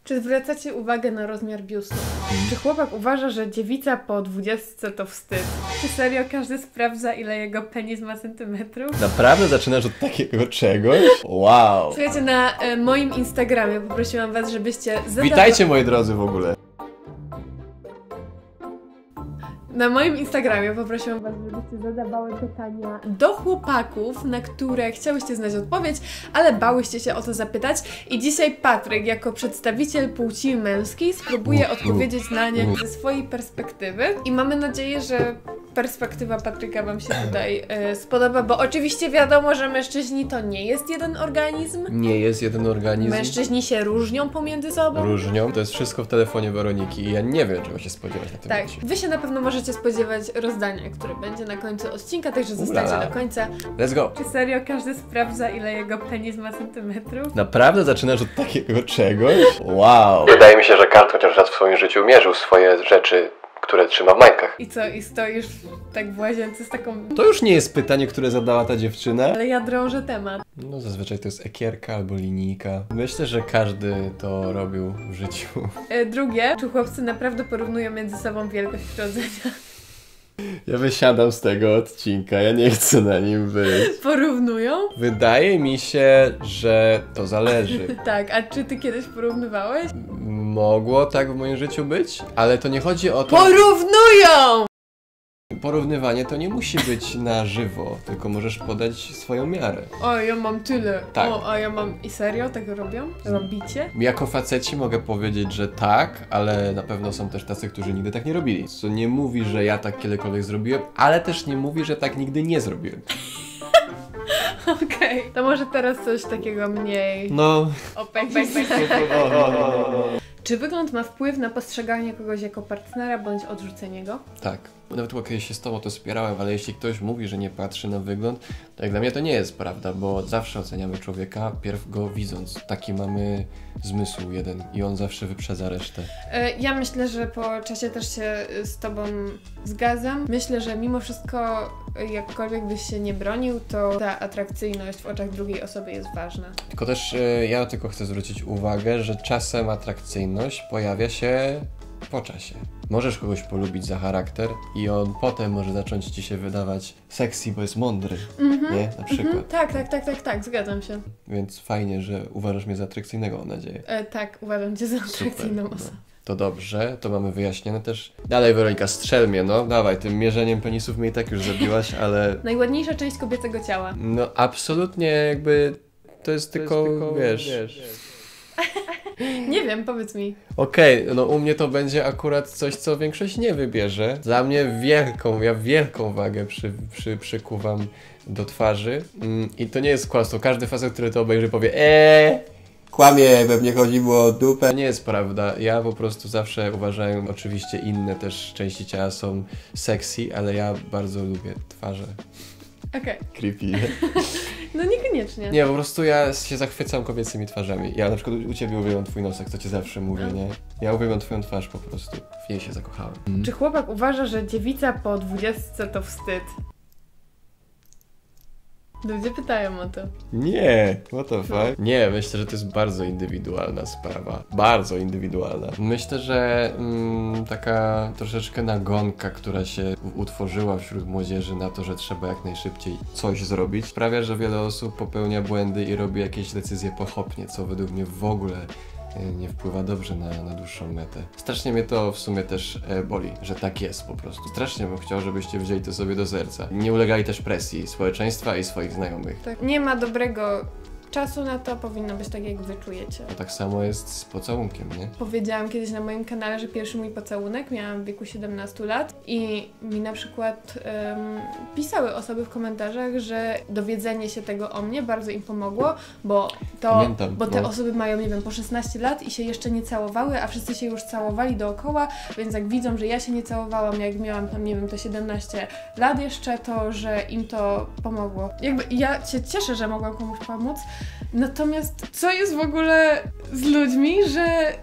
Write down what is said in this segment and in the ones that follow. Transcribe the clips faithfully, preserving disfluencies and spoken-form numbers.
Czy zwracacie uwagę na rozmiar biustu? Czy chłopak uważa, że dziewica po dwudziestce to wstyd? Czy serio każdy sprawdza, ile jego penis ma centymetrów? Naprawdę zaczynasz od takiego czegoś? Wow! Słuchajcie, na e, moim Instagramie poprosiłam was, żebyście zadawali... Witajcie moi drodzy w ogóle! Na moim Instagramie poprosiłam was, żebyście zadawały pytania do chłopaków, na które chciałyście znać odpowiedź, ale bałyście się o to zapytać. I dzisiaj Patryk, jako przedstawiciel płci męskiej, spróbuje odpowiedzieć na nie ze swojej perspektywy. I mamy nadzieję, że perspektywa Patryka wam się tutaj e, spodoba, bo oczywiście wiadomo, że mężczyźni to nie jest jeden organizm. Nie jest jeden organizm. Mężczyźni się różnią pomiędzy sobą. Różnią. To jest wszystko w telefonie Weroniki i ja nie wiem, czego się spodziewać na tym Tak, odcinku. wy się na pewno możecie spodziewać rozdania, które będzie na końcu odcinka, także zostańcie Ulala. do końca. Let's go! Czy serio każdy sprawdza, ile jego penis ma centymetrów? Naprawdę zaczynasz od takiego czegoś? Wow! Wydaje mi się, że każdy chociaż raz w swoim życiu mierzył swoje rzeczy, które trzyma w majtkach. I co, i stoisz tak w łazience z taką... To już nie jest pytanie, które zadała ta dziewczyna. Ale ja drążę temat. No zazwyczaj to jest ekierka albo linijka. Myślę, że każdy to robił w życiu. E, drugie, czy chłopcy naprawdę porównują między sobą wielkość rodzenia? Ja wysiadam z tego odcinka, ja nie chcę na nim być. Porównują? Wydaje mi się, że to zależy. Tak, a czy ty kiedyś porównywałeś? Mogło tak w moim życiu być, ale to nie chodzi o to... Porównują! Porównywanie to nie musi być na żywo, tylko możesz podać swoją miarę. O, ja mam tyle. Tak. O, a ja mam... I serio tego robią? Robicie? Jako faceci mogę powiedzieć, że tak, ale na pewno są też tacy, którzy nigdy tak nie robili. Co nie mówi, że ja tak kiedykolwiek zrobiłem, ale też nie mówi, że tak nigdy nie zrobiłem. Okej. Okay. To może teraz coś takiego mniej... No... O, bang, bang, bang. Czy wygląd ma wpływ na postrzeganie kogoś jako partnera bądź odrzucenie go? Tak. Nawet kiedyś się z tobą to spierałem, ale jeśli ktoś mówi, że nie patrzy na wygląd, to jak dla mnie to nie jest prawda, bo zawsze oceniamy człowieka pierw go widząc. Taki mamy zmysł jeden i on zawsze wyprzedza resztę. Ja myślę, że po czasie też się z tobą zgadzam. Myślę, że mimo wszystko, jakkolwiek byś się nie bronił, to ta atrakcyjność w oczach drugiej osoby jest ważna. Tylko też ja tylko chcę zwrócić uwagę, że czasem atrakcyjność pojawia się po czasie. Możesz kogoś polubić za charakter i on potem może zacząć ci się wydawać sexy, bo jest mądry, mm-hmm, nie? Na przykład. Mm-hmm, tak, tak, tak, tak, tak, zgadzam się. Więc fajnie, że uważasz mnie za atrakcyjnego, mam nadzieję. E, tak, uważam cię za atrakcyjną Super, osobę. No. To dobrze, to mamy wyjaśnione też. Dalej Weronika, strzel mnie, no dawaj, tym mierzeniem penisów mnie i tak już zabiłaś, ale... Najładniejsza część kobiecego ciała. No absolutnie jakby to jest, to tylko, jest tylko, wiesz... wiesz. Nie wiem, powiedz mi. Okej, okay, no u mnie to będzie akurat coś, co większość nie wybierze. Dla mnie wielką, ja wielką wagę przy, przy, przykuwam do twarzy mm, i to nie jest kłamstwo. Każdy facet, który to obejrzy, powie eee, kłamie, pewnie chodziło o dupę. To nie jest prawda. Ja po prostu zawsze uważałem, oczywiście inne też części ciała są sexy, ale ja bardzo lubię twarze. Okej. Okay. Creepy. No niekoniecznie. Nie, po prostu ja się zachwycam kobiecymi twarzami. Ja na przykład u ciebie uwielbiam twój nosek, co ci zawsze mówię, nie? Ja uwielbiam twoją twarz po prostu. W niej się zakochałem. Mm. Czy chłopak uważa, że dziewica po dwudziestce to wstyd? Ludzie pytają o to. Nie, what the fuck? Nie, myślę, że to jest bardzo indywidualna sprawa. Bardzo indywidualna. Myślę, że mm, taka troszeczkę nagonka, która się utworzyła wśród młodzieży na to, że trzeba jak najszybciej coś zrobić, sprawia, że wiele osób popełnia błędy i robi jakieś decyzje pochopnie, co według mnie w ogóle nie wpływa dobrze na, na dłuższą metę. Strasznie mnie to w sumie też e, boli, że tak jest po prostu. Strasznie bym chciał, żebyście wzięli to sobie do serca. Nie ulegali też presji społeczeństwa i swoich znajomych. Tak, nie ma dobrego czasu na to, powinno być tak, jak wy czujecie. To tak samo jest z pocałunkiem, nie? Powiedziałam kiedyś na moim kanale, że pierwszy mój pocałunek miałam w wieku siedemnastu lat i mi na przykład um, pisały osoby w komentarzach, że dowiedzenie się tego o mnie bardzo im pomogło, bo to, Pamiętam, bo te no. osoby mają, nie wiem, po szesnaście lat i się jeszcze nie całowały, a wszyscy się już całowali dookoła, więc jak widzą, że ja się nie całowałam, jak miałam tam, nie wiem, te siedemnaście lat jeszcze, to że im to pomogło. Jakby ja się cieszę, że mogłam komuś pomóc, natomiast co jest w ogóle z ludźmi, że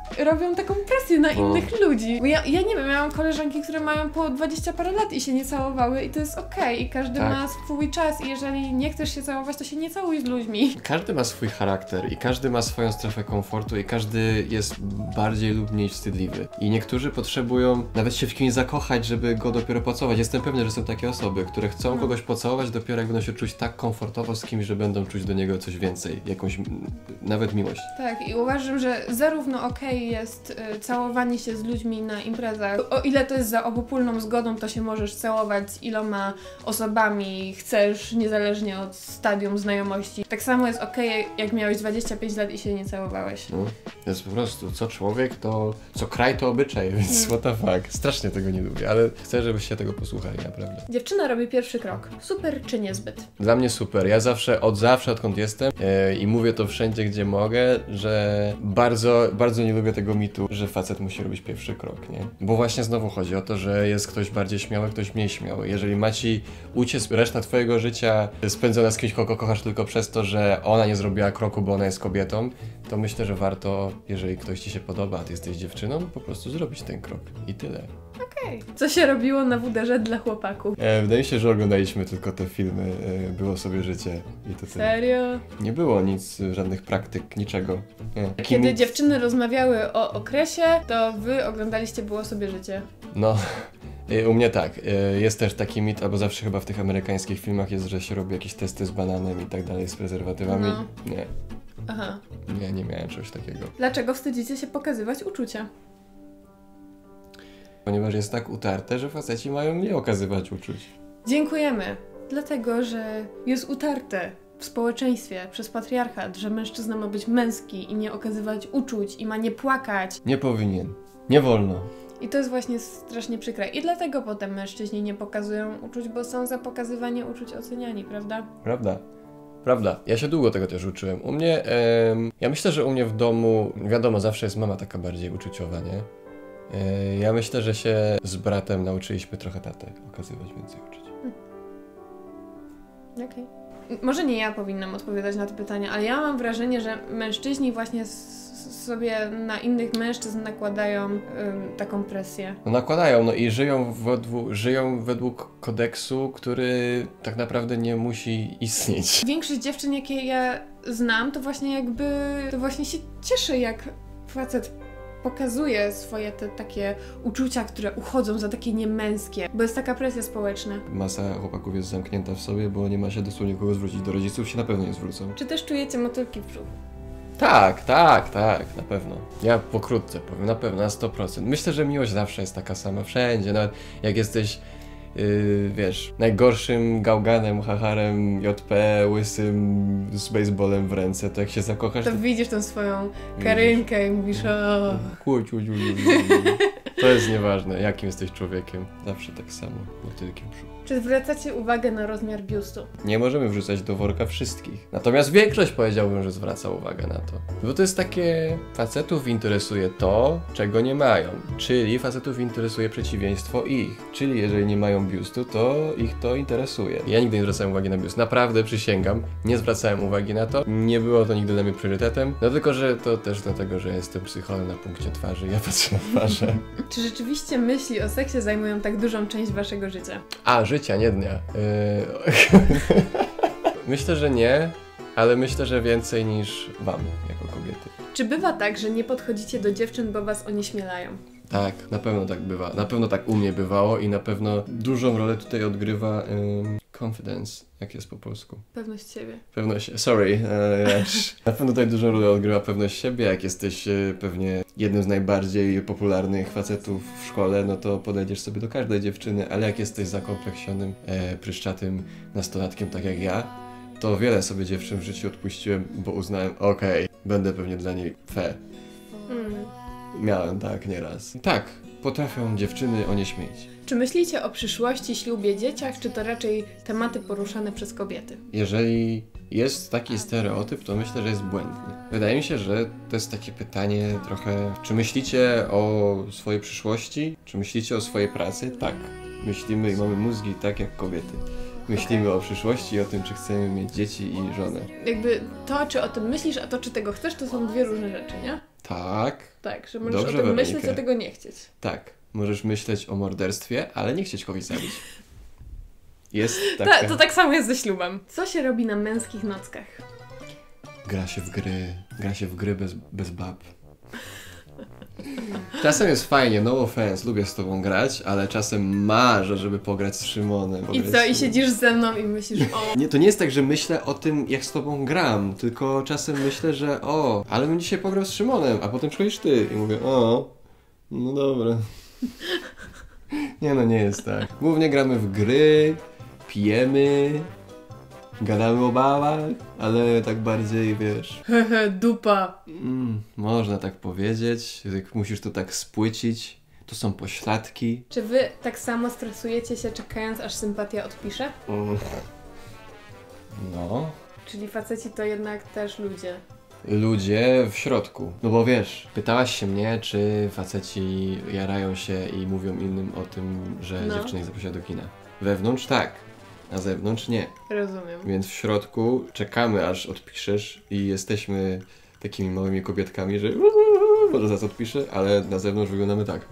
robią taką presję na No. innych ludzi. Bo ja, ja nie wiem, ja mam koleżanki, które mają po dwadzieścia parę lat i się nie całowały i to jest okej. I każdy Tak. ma swój czas i jeżeli nie chcesz się całować, to się nie całuj z ludźmi. Każdy ma swój charakter i każdy ma swoją strefę komfortu i każdy jest bardziej lub mniej wstydliwy. I niektórzy potrzebują nawet się w kimś zakochać, żeby go dopiero pocałować. Jestem pewny, że są takie osoby, które chcą No. kogoś pocałować dopiero jak będą się czuć tak komfortowo z kimś, że będą czuć do niego coś więcej, jakąś mm, nawet miłość. Tak, i uważam, że zarówno okej jest y, całowanie się z ludźmi na imprezach. O ile to jest za obopólną zgodą, to się możesz całować z iloma osobami chcesz, niezależnie od stadium znajomości. Tak samo jest okej, jak miałeś dwadzieścia pięć lat i się nie całowałeś. No, to jest po prostu, co człowiek, to co kraj, to obyczaj, więc what the fuck. Strasznie tego nie lubię, ale chcę, żebyście tego posłuchali, naprawdę. Dziewczyna robi pierwszy krok. Super czy niezbyt? Dla mnie super. Ja zawsze, od zawsze, odkąd jestem e, i mówię to wszędzie, gdzie mogę, że bardzo, bardzo nie lubię tego mitu, że facet musi robić pierwszy krok, nie? Bo właśnie znowu chodzi o to, że jest ktoś bardziej śmiały, ktoś mniej śmiały. Jeżeli ma ci uciec reszta twojego życia spędzona z kimś, kogo kochasz tylko przez to, że ona nie zrobiła kroku, bo ona jest kobietą, to myślę, że warto, jeżeli ktoś ci się podoba, a ty jesteś dziewczyną, po prostu zrobić ten krok. I tyle. Okej. Co się robiło na wuderze dla chłopaków? E, wydaje mi się, że oglądaliśmy tylko te filmy, e, Było sobie życie i to tyle. Serio? Nie było nic, żadnych praktyk, niczego. Nie. Taki Kiedy mit- dziewczyny rozmawiały o okresie, to wy oglądaliście Było sobie życie. No, y, u mnie tak. y, Jest też taki mit, albo zawsze chyba w tych amerykańskich filmach jest, że się robi jakieś testy z bananem i tak dalej, z prezerwatywami. No. Nie, Aha. nie, nie miałem czegoś takiego. Dlaczego wstydzicie się pokazywać uczucia? Ponieważ jest tak utarte, że faceci mają nie okazywać uczuć. Dziękujemy. Dlatego, że jest utarte w społeczeństwie przez patriarchat, że mężczyzna ma być męski i nie okazywać uczuć i ma nie płakać. Nie powinien. Nie wolno. I to jest właśnie strasznie przykre. I dlatego potem mężczyźni nie pokazują uczuć, bo są za pokazywanie uczuć oceniani, prawda? Prawda? Prawda. Ja się długo tego też uczyłem. U mnie, em, ja myślę, że u mnie w domu, wiadomo, zawsze jest mama taka bardziej uczuciowa, nie? E, ja myślę, że się z bratem nauczyliśmy trochę tatę okazywać więcej uczuć. Okej. Może nie ja powinnam odpowiadać na to pytanie, ale ja mam wrażenie, że mężczyźni właśnie s- sobie na innych mężczyzn nakładają ym, taką presję. No nakładają, no i żyją według, żyją według kodeksu, który tak naprawdę nie musi istnieć. Większość dziewczyn, jakie ja znam, to właśnie jakby, to właśnie się cieszy, jak facet pokazuje swoje te takie uczucia, które uchodzą za takie niemęskie, bo jest taka presja społeczna. Masa chłopaków jest zamknięta w sobie, bo nie ma się dosłownie kogo zwrócić. Do rodziców się na pewno nie zwrócą. Czy też czujecie motylki w brzuchu? Tak, tak, tak, na pewno. Ja pokrótce powiem, na pewno, na sto procent. Myślę, że miłość zawsze jest taka sama wszędzie, nawet jak jesteś, yy, wiesz, najgorszym gałganem, hacharem, J P, łysym, z baseballem w ręce, to jak się zakochasz, To to... widzisz tą swoją Karynkę i mówisz o... Kuć, kuć, kuć, kuć. To jest nieważne, jakim jesteś człowiekiem. Zawsze tak samo, motylkiem w brzuchu. Czy zwracacie uwagę na rozmiar biustu? Nie możemy wrzucać do worka wszystkich. Natomiast większość powiedziałbym, że zwraca uwagę na to. Bo to jest takie... Facetów interesuje to, czego nie mają. Czyli facetów interesuje przeciwieństwo ich. Czyli jeżeli nie mają biustu, to ich to interesuje. Ja nigdy nie zwracałem uwagi na biust. Naprawdę, przysięgam. Nie zwracałem uwagi na to. Nie było to nigdy dla mnie priorytetem. No tylko, że to też dlatego, że jestem psycholem na punkcie twarzy. Ja patrzę na twarze. Czy rzeczywiście myśli o seksie zajmują tak dużą część waszego życia? A, życia, nie dnia. Yy... Myślę, że nie, ale myślę, że więcej niż wam, jako kobiety. Czy bywa tak, że nie podchodzicie do dziewczyn, bo was onieśmielają? Tak, na pewno tak bywa. Na pewno tak u mnie bywało i na pewno dużą rolę tutaj odgrywa ym, confidence, jak jest po polsku. Pewność siebie. Pewność, sorry, e, na pewno tutaj dużą rolę odgrywa pewność siebie. Jak jesteś e, pewnie jednym z najbardziej popularnych facetów w szkole, no to podejdziesz sobie do każdej dziewczyny, ale jak jesteś zakompleksionym, e, pryszczatym nastolatkiem, tak jak ja, to wiele sobie dziewczyn w życiu odpuściłem, bo uznałem, okej, będę pewnie dla niej fe. Mm. Miałem tak nieraz. Tak, potrafią dziewczyny onieśmielić. Czy myślicie o przyszłości, ślubie, dzieciach, czy to raczej tematy poruszane przez kobiety? Jeżeli jest taki stereotyp, to myślę, że jest błędny. Wydaje mi się, że to jest takie pytanie trochę, czy myślicie o swojej przyszłości? Czy myślicie o swojej pracy? Tak. Myślimy i mamy mózgi tak jak kobiety. myślimy o przyszłości i o tym, czy chcemy mieć dzieci i żonę. Jakby to, czy o tym myślisz, a to, czy tego chcesz, to są dwie różne rzeczy, nie? Tak. Tak, że możesz Dobrze, o tym Weronika. myśleć, a tego nie chcieć. Tak. Możesz myśleć o morderstwie, ale nie chcieć kogoś zabić. Jest taka... Ta, to tak samo jest ze ślubem. Co się robi na męskich nockach? Gra się w gry. Gra się w gry bez, bez bab. Czasem jest fajnie, no offense, lubię z tobą grać, ale czasem marzę, żeby pograć z Szymonem. I co? I siedzisz ze mną i myślisz, o... Nie, to nie jest tak, że myślę o tym, jak z tobą gram, tylko czasem myślę, że o, ale bym dzisiaj pograł z Szymonem, a potem przychodzisz ty i mówię, o, no dobra. Nie no, nie jest tak. Głównie gramy w gry, pijemy, gadamy o babach, ale tak bardziej, wiesz... Hehe, dupa. Mm, można tak powiedzieć, jak musisz to tak spłycić, to są pośladki. Czy wy tak samo stresujecie się, czekając, aż sympatia odpisze? Mm. No... Czyli faceci to jednak też ludzie. Ludzie w środku. No bo wiesz, pytałaś się mnie, czy faceci jarają się i mówią innym o tym, że No. dziewczyny ich zaprosiła do kina. Wewnątrz tak, na zewnątrz nie. Rozumiem. Więc w środku czekamy, aż odpiszesz i jesteśmy takimi małymi kobietkami, że może zaraz odpiszę, ale na zewnątrz wyglądamy tak.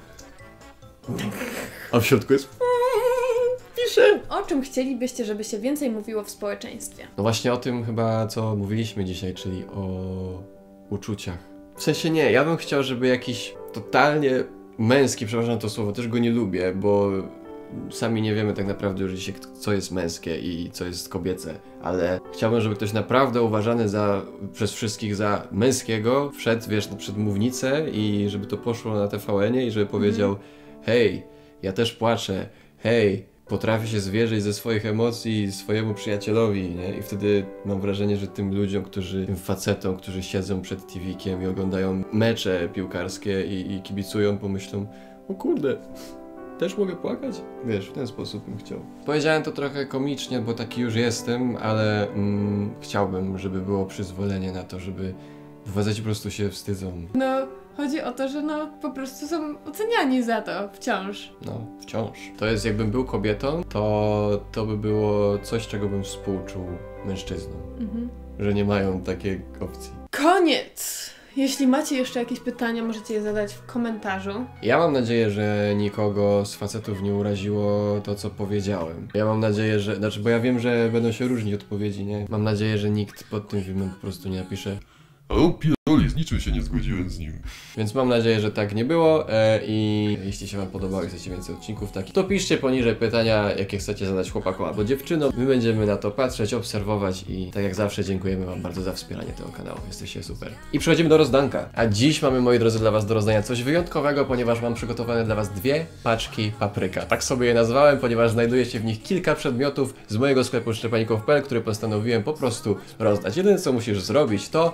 A w środku jest... Piszę! O czym chcielibyście, żeby się więcej mówiło w społeczeństwie? No właśnie o tym chyba, co mówiliśmy dzisiaj, czyli o uczuciach. W sensie nie, ja bym chciał, żeby jakiś totalnie męski, przepraszam to słowo, też go nie lubię, bo sami nie wiemy tak naprawdę już dzisiaj, co jest męskie i co jest kobiece, ale chciałbym, żeby ktoś naprawdę uważany za, przez wszystkich za męskiego wszedł, wiesz, przed mównicę i żeby to poszło na T V N-ie i żeby powiedział, hej, ja też płaczę, hej, potrafię się zwierzyć ze swoich emocji swojemu przyjacielowi, nie? I wtedy mam wrażenie, że tym ludziom, którzy, tym facetom, którzy siedzą przed T V-kiem i oglądają mecze piłkarskie i, i kibicują, pomyślą, o kurde, też mogę płakać? Wiesz, w ten sposób bym chciał. Powiedziałem to trochę komicznie, bo taki już jestem, ale mm, chciałbym, żeby było przyzwolenie na to, żeby faceci po prostu się wstydzą. No, chodzi o to, że no po prostu są oceniani za to wciąż. No, wciąż. To jest, jakbym był kobietą, to to by było coś, czego bym współczuł mężczyznom. Mhm. Że nie mają takiej opcji. Koniec! Jeśli macie jeszcze jakieś pytania, możecie je zadać w komentarzu. Ja mam nadzieję, że nikogo z facetów nie uraziło to, co powiedziałem. Ja mam nadzieję, że... Znaczy, bo ja wiem, że będą się różnić odpowiedzi, nie? Mam nadzieję, że nikt pod tym filmem po prostu nie napisze, O pierdoli, z niczym się nie zgodziłem z nim. więc mam nadzieję, że tak nie było e, i jeśli się wam podobało i chcecie więcej odcinków takich, to piszcie poniżej pytania, jakie chcecie zadać chłopakom albo dziewczynom. My będziemy na to patrzeć, obserwować i tak jak zawsze dziękujemy wam bardzo za wspieranie tego kanału. Jesteście super. I przechodzimy do rozdanka. A dziś mamy, moi drodzy, dla was do rozdania coś wyjątkowego, ponieważ mam przygotowane dla was dwie paczki papryka. Tak sobie je nazwałem, ponieważ znajduje się w nich kilka przedmiotów z mojego sklepu szczepaników kropka p l, które postanowiłem po prostu rozdać. Jedyne, co musisz zrobić, to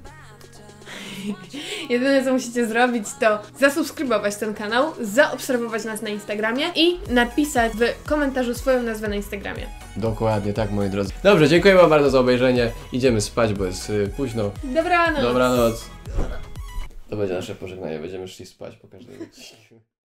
Jedyne co musicie zrobić to zasubskrybować ten kanał, zaobserwować nas na Instagramie i napisać w komentarzu swoją nazwę na Instagramie. dokładnie tak, moi drodzy. Dobrze, dziękuję wam bardzo za obejrzenie. Idziemy spać, bo jest y, późno. Dobranoc! Dobranoc. To będzie nasze pożegnanie. Będziemy szli spać po każdym odcinku.